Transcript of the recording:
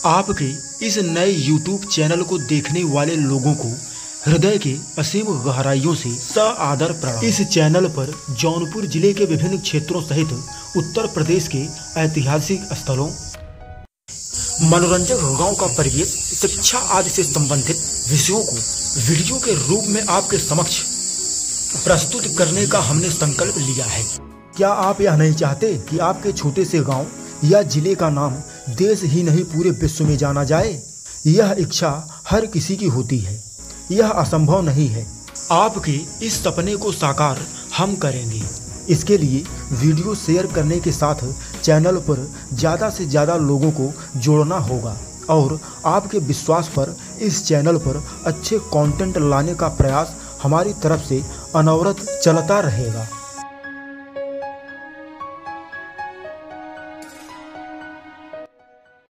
आपके इस नए YouTube चैनल को देखने वाले लोगों को हृदय के असीम गहराइयों से सादर प्रणाम। इस चैनल पर जौनपुर जिले के विभिन्न क्षेत्रों सहित उत्तर प्रदेश के ऐतिहासिक स्थलों, मनोरंजक गांव का परिवेश, शिक्षा आदि से संबंधित विषयों को वीडियो के रूप में आपके समक्ष प्रस्तुत करने का हमने संकल्प लिया है। क्या आप यह नहीं चाहते कि आपके छोटे से गांव या जिले का नाम देश ही नहीं पूरे विश्व में जाना जाए? यह इच्छा हर किसी की होती है, यह असंभव नहीं है। आपके इस सपने को साकार हम करेंगे। इसके लिए वीडियो शेयर करने के साथ चैनल पर ज़्यादा से ज़्यादा लोगों को जोड़ना होगा और आपके विश्वास पर इस चैनल पर अच्छे कंटेंट लाने का प्रयास हमारी तरफ से अनवरत चलता रहेगा।